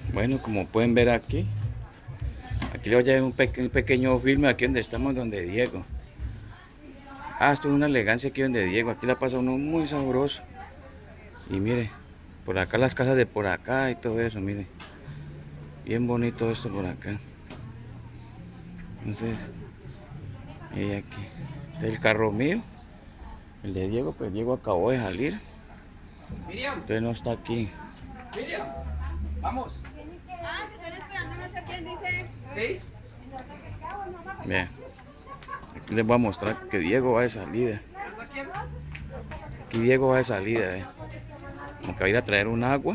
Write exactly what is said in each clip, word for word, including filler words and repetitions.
Bueno, como pueden ver aquí, aquí les voy a llevar un, peque- un pequeño filme aquí donde estamos, donde Diego. Ah, esto es una elegancia aquí donde Diego, aquí la pasa uno muy sabroso. Y mire, por acá las casas de por acá y todo eso, mire. Bien bonito esto por acá. Entonces, y aquí, este es el carro mío. El de Diego, pues Diego acabó de salir. Miriam, Entonces no está aquí. Miriam, vamos. Ah, que están esperando no sé quién dice. ¿Sí? Vean, aquí les voy a mostrar que Diego va de salida. Aquí Diego va de salida, eh. Como que va a ir a traer un agua.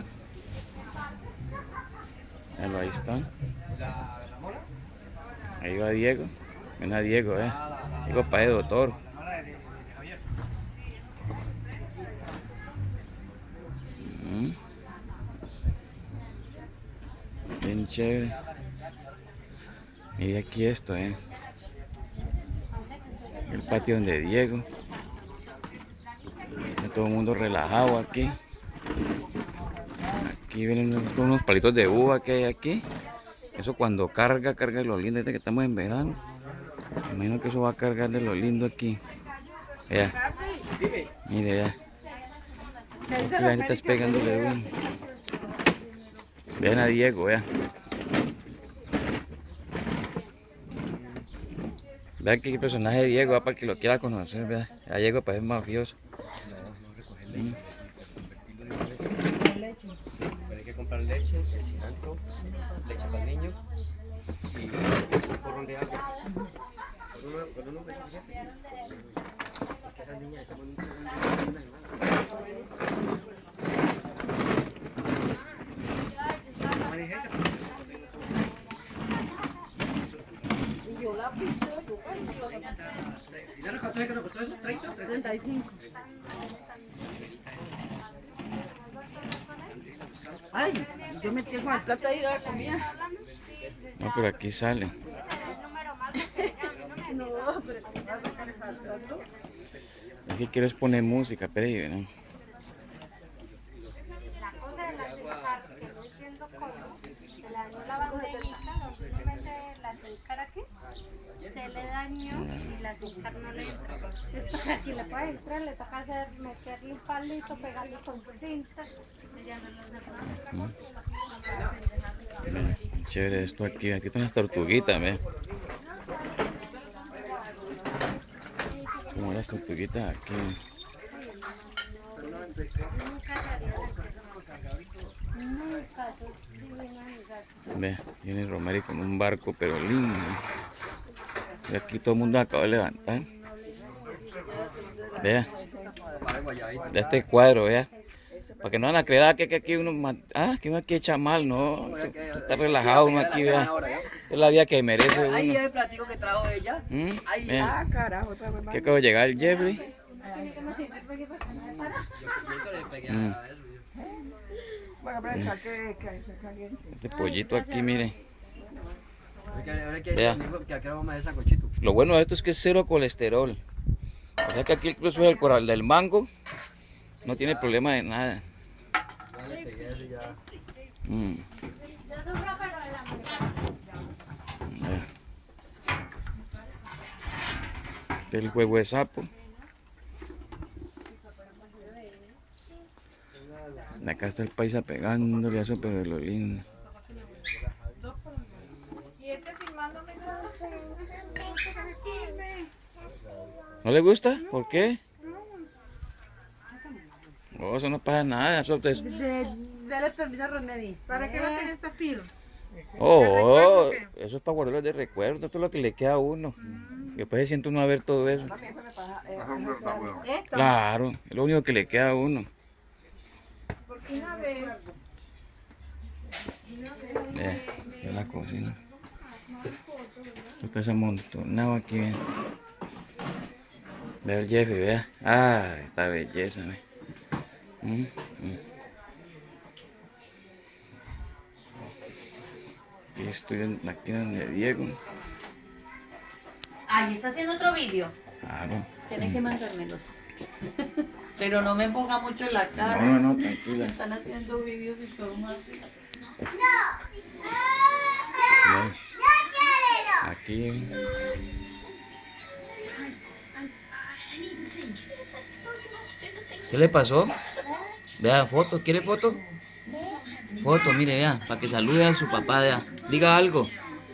Véanlo, ahí están. ¿La, la mona? Ahí va Diego. Ven a Diego, eh. Diego para doctor. La hermana de, de- de Javier. Mm. Bien chévere. Mira aquí esto, eh. El patio donde Diego. Está todo el mundo relajado aquí. Aquí vienen unos, unos palitos de uva que hay aquí. Eso cuando carga, carga de lo lindo. Desde que estamos en verano. Me imagino que eso va a cargar de lo lindo aquí. Vea, Dime. mire, vea. Aquí la gente está pegándole uno. Vean a Diego, vea. Vean que el personaje de Diego, va para el que lo quiera conocer, vea. Ya Diego parece mafioso. No, no recoger leche. Pero hay que comprar leche, el cilantro, leche para el niño y un porrón de agua. Con uno, con uno es suficiente. Es que esas niñas están en un porrón de agua. Y yo la piso, yo ¿Y sabes cuánto es que nos costó eso? ¿treinta? treinta y cinco. Ay, yo me tengo el plato ahí de la comida. No, pero aquí sale. No, pero ¿cómo vas a sacar el plato? Es que quiero es poner música, pero ahí, ¿no? La cosa de la azúcar, que no entiendo cómo, se la dio la bandejita donde uno mete el azúcar aquí, se le dañó y el azúcar no le entra. Entonces para que le pueda entrar le toca hacer, meterle un palito, pegarle con cinta, y ya no lo Mira, chévere esto aquí. Aquí están las tortuguitas, ¿ves? Como las tortuguitas aquí. nunca salía la nunca, eso es divino mi gato. Ve, viene Romero con un barco, pero lindo. Y aquí todo el mundo acaba de levantar. Vea, de este cuadro, vea. Para que no van a creer que, que aquí uno, ma- ah, que uno aquí echa mal, no. Está relajado uno aquí, vea. Es la vida que merece Ahí uno. es el platico que trajo ella. ¿Mm? Ahí. Vea, Ah, carajo, otra vez más. que acaba de llegar el Jeffrey. Mm. Bueno, pero el saque, que se caliente. Este pollito aquí, mire. Ahora que Vea. que aquí vamos a esa cochito. Lo bueno de esto es que es cero colesterol. O sea que aquí incluso el coral del mango no tiene problema de nada. Mm. Vea. Este es el juego de sapo. Acá está el paisa pegándole a eso, pero de lo lindo. Y este filmándome, ¿No le gusta? ¿Por qué? Oh, eso no pasa nada. Eso es- Dale permiso a Rosmedy. ¿Para qué va a tener esa film? Oh, eso es para guardarlo de recuerdo. Esto es lo que le queda a uno. Después se siente uno a ver todo eso. Esto. Claro, es lo único que le queda a uno. Porque una vez. Vea, es la cocina. Esto está amontonado aquí, vea. Vea el Jeffy, vea. Ah, esta belleza, vea. Mm, mm. Y estoy en la tienda de Diego. Ahí está haciendo otro vídeo. Claro. Tienes que mandármelos. Pero no me ponga mucho la cara. No, no, no, tranquila. Están haciendo vídeos y todo más. No, aquí. ¿Qué le pasó? Vea, foto, ¿quiere foto? Foto, mire, vea, para que salude a su papá, vea. Diga algo.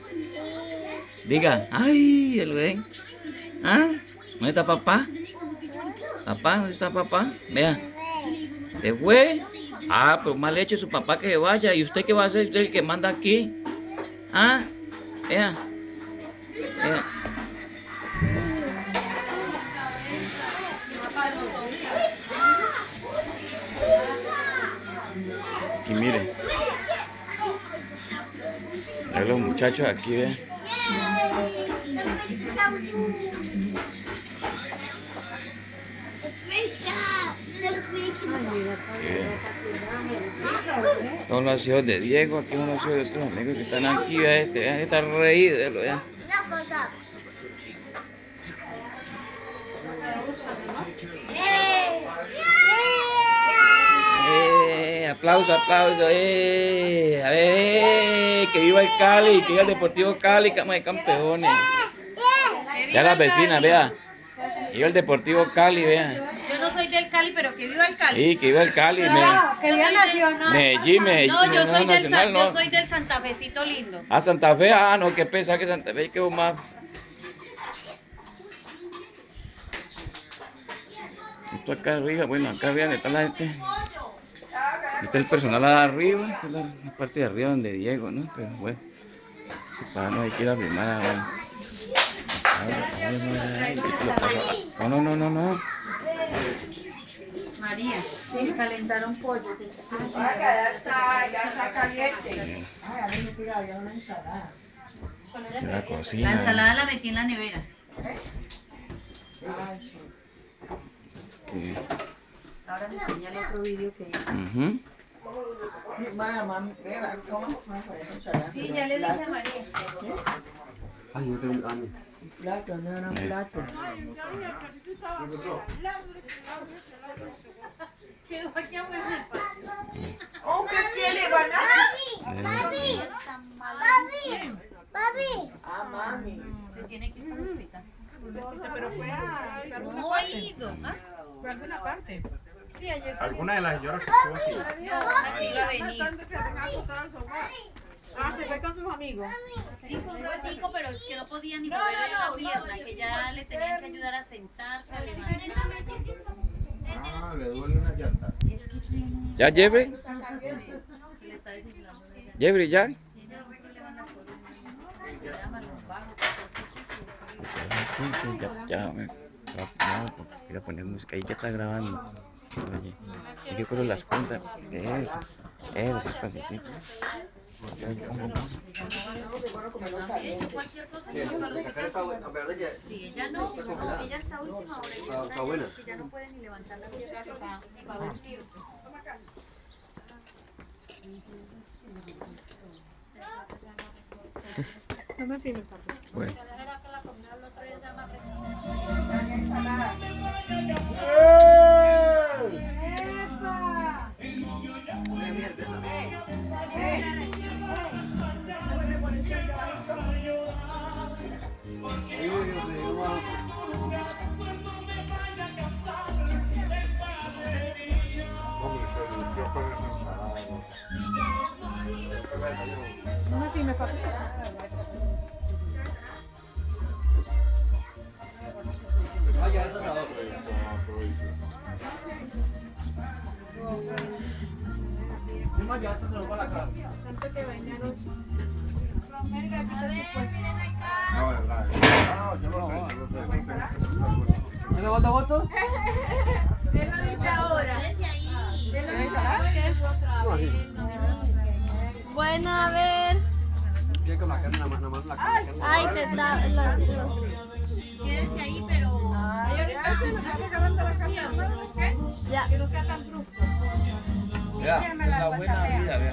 Diga, ay, el ven. ¿Ah? ¿Dónde está papá? Papá, ¿dónde está papá? Vea. ¿Se fue? Ah, pues mal hecho su papá que se vaya. ¿Y usted qué va a hacer? Usted es el que manda aquí. Ah, vea. Vea. Aquí mire. A los muchachos aquí, vean. Son los hijos de Diego, aquí son los hijos de otros amigos que están aquí, vean este, vean, está reído, vean. Eh, aplauso, aplauso, eh, a ver, eh, que viva el Cali, que viva el Deportivo Cali, cama de campeones. Ya las vecinas, vea, que viva el Deportivo Cali, vea. Yo no soy del Cali, pero que viva el Cali. Sí, que viva el Cali, Claro, que viva Yo soy Nacional. Medellín, Medellín, No, yo no, soy, del, Nacional, San- no. yo soy del Santa Fecito lindo. Ah, Santa Fe, ah, no, qué pesa que Santa Fe, que más. Esto acá arriba, bueno, acá arriba donde está la gente. Está el personal arriba, esta es la, la parte de arriba donde Diego, ¿no? Pero bueno, para no hay que ir a filmar ahora. No, no, no, no, no. María, sí, calentaron pollo. Ah, que ya está, ya está caliente. Ay, a mí me tira ya una ensalada. La La cocina. ensalada la metí en la nevera. Ay, sí. Que- Ahora me enseña el otro vídeo que... Ujú. Mami, mami, beba, ¿cómo? Vamos a poner ensalada. Sí, ya le dije a María. Ay, yo tengo un año. Plato, no era un plato. Quedó aquí a buen rico. Oh, ¿qué tiene, banana? Ah, mami. Se tiene que ir para el hospital. Pero fue a No he ido. ¿Ah? fue a alguna parte. Sí, ayer sí. ¿Alguna de las señoras que estuvo aquí? No, aquí iba a venir. Ah, se fue con sus amigos. Sí, fue un ratico, pero es que no podía ni mover la pierna, que ya le tenían que ayudar a sentarse, a levantar. Ah, le duele una llanta. Es que tiene... ¿Ya, Jeffrey? Le está desinflando. ¿Jeffrey, ya? Tiene un problema en la columna. Se llama lumbago, Ya, ya, me, no, porque quiero poner música, ahí ya está grabando. Oye, y yo creo las puntas, eso, eso, es fácil, sí. La cara está buena, ¿verdad que? Sí, ella no, no, ella está a última hora. Ella Está- está buena. que ya no puede ni levantar la pierna para, para vestirse. Bueno. Era que la comida el otro día se llama Ah, ya está asador, pero ya. Es más, ya esto se nos va la cara. No, verdad. No, yo lo sé, yo lo sé. ¿Tiene voto, voto? Bueno, a ver. Sí, con la carne, nada más, nada más la carne. Ay, te da los, los- Quédese ahí, pero Ay, ahorita se nos está acabando la casa, ¿no? ¿Qué? ya. Que no sea tan brusco. Ya, es la buena vida, vea.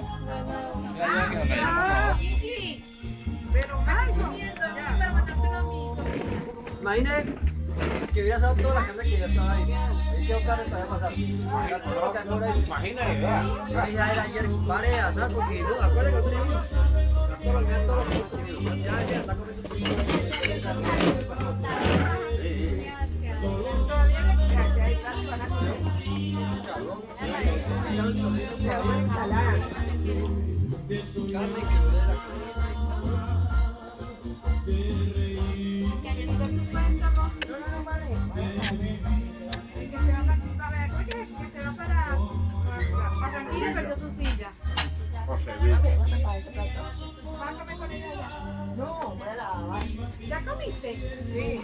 Ah, Gigi. Pero, ay, comiendo, ya, pero mandárselo a mis Imagínate que hubiera asado toda la carne que ya estaba ahí. Ahí ¿Qué Oscar te va a pasar? Imagina idea. Yo le dije a él ayer, pare de asar porque no, acuérdate que no tenemos. Todos los días, todos los días. Ya, ya, está comiendo su carne que lo de la Barranquilla perdió su silla. José ¿Va a comer con ella ya? No, voy a lavar. ¿Ya comiste? Sí.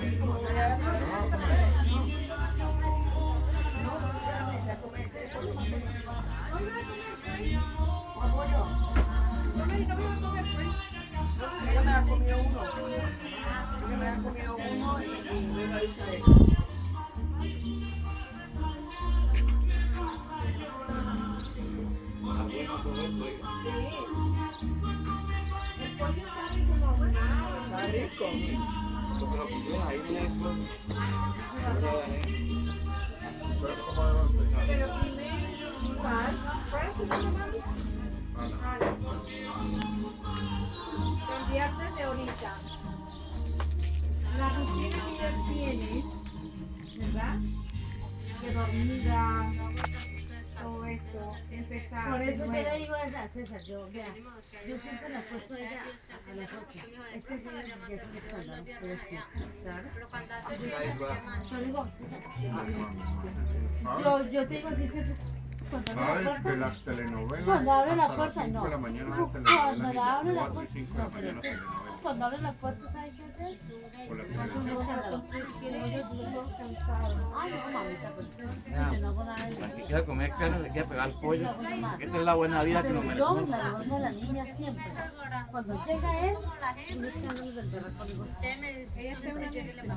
Ella me ha comido uno. Ella me ha comido uno y me lo hice. Está rico. Pero primero, ¿cuál? Cambiarte de ahorita. La rutina que él tiene, ¿verdad? Que dormida, todo esto, empezar. Por eso de te nuevo. le digo a César, yo, vea, yo siempre la he puesto a ella a las ocho. Este día ya es un escándalo, pero es que, claro. Yo digo, César, yo, yo te digo así siempre, cuando abre la ¿Sabes? De puerta, las telenovelas. cuando abre la hasta las puerta, cinco no. de la mañana Cuando hay telenovelas, la abre la cuatro y puerta, cinco de no, la pero mañana es que telenovelas. cuando abre la puerta, ¿sabes qué hacer? Por la Hace un televisión. escándalo. Como yo digo, ay no, mamita, pues yo no hago nada de La que eso. quiera comer carne le quiera pegar el pollo. Esta es la buena vida que nos Pero yo merecemos. la devuelvo a la niña siempre. Cuando llega él, un escándalo del berraco, digo, Ella está una vieja.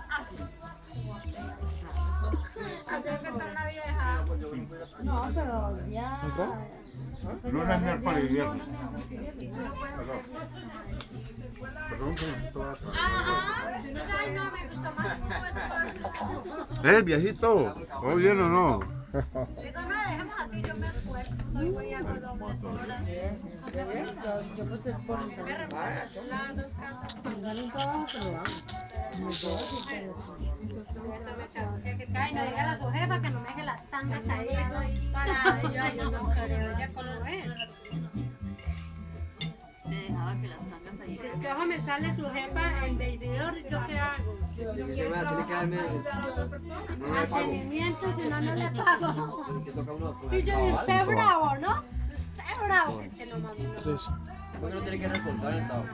no, pero ya... Lunes, miércoles y viernes. Lunes, miércoles y viernes. Perdón, que me quito la- Ajá. Ay, no, me gusta más. ¿Eh, viejito? ¿Todo bien o no? Digo, no, dejemos así, yo me esfuerzo y voy a hago dobles horas. Yo, yo pues te pongo un Me repaso las dos casas. Tengo un trabajo, pero lo hago. No puedo decir que... Eso me echa- Que, que cae, no diga a su jefa que no me deje las tangas ahí. Para ella, yo no creo, ella cómo es. Me dejaba que las tangas ahí. Es que ojo me sale su jefa en bebidor, ¿yo qué hago? Yo tiene que darme no le pago. Mantenimiento, si no, no le pago. Que toca uno. Y yo, y usted bravo, ¿no? Usted bravo. Es que no, mami, no. ¿Por qué no tiene que responsable el Estado?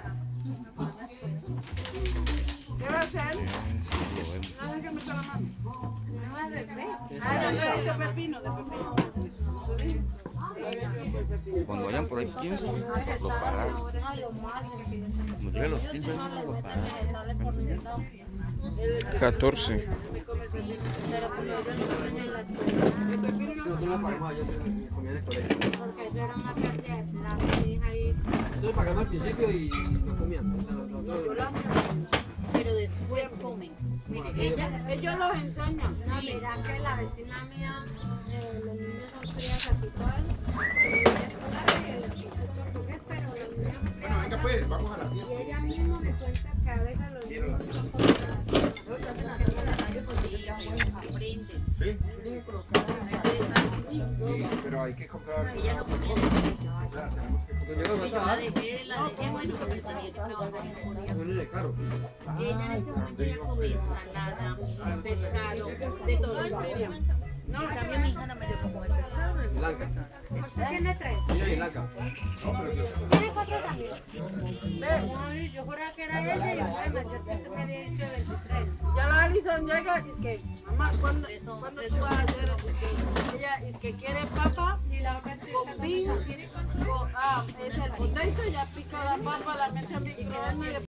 ¿Qué va a hacer? Lo vemos. Nada que me está la mano. No es bebé. Ah, no, pero de pepino, de pepino. Cuando vayan por ahí quince, lo paras. Cuando lleguen los quince años, lo paras. catorce. Yo tú la pagamos ayer, me comí en el colegio. Porque eso era una pérdida de plata, mi hija ahí. Entonces pagamos al principio y no comían. O sea, los- los- los- Pero después comen. Mire, ella, Ellos los enseñan. No, mira que la vecina mía, eh, los niños son crías aquí todos. Y ella es escolar y el equipo es portugués, pero los niños son crías Bueno, venga acá. pues, vamos a la fiesta. Y ella misma me cuenta que a veces los niños son portugueses. aprenden. Sí. Pero hay que comprar. Ella no comía. O sea, tenemos que Cuando comprar. llegó a Yo la trabajar, dejé, la dejé, bueno, porque sabía que trabajaba y no podía. no viene caro. Ella en este momento ya come ensalada, pescado, de todo. No, en cambio mi hija no me dio para comer pescado. Y Blanca. ¿Usted tiene tres? Mira, y Blanca. ¿Tiene cuatro también? Ve, yo juraba que era ella y usted me dijo que usted me había dicho veintitrés. Ya la Alison llega y es que, mamá, ¿cuándo, ¿cuándo tú vas a hacer? Es que ella es que quiere papa Y la otra chica con vino. con- Ah, es el potato, ya pica la papa, la mete al microondas y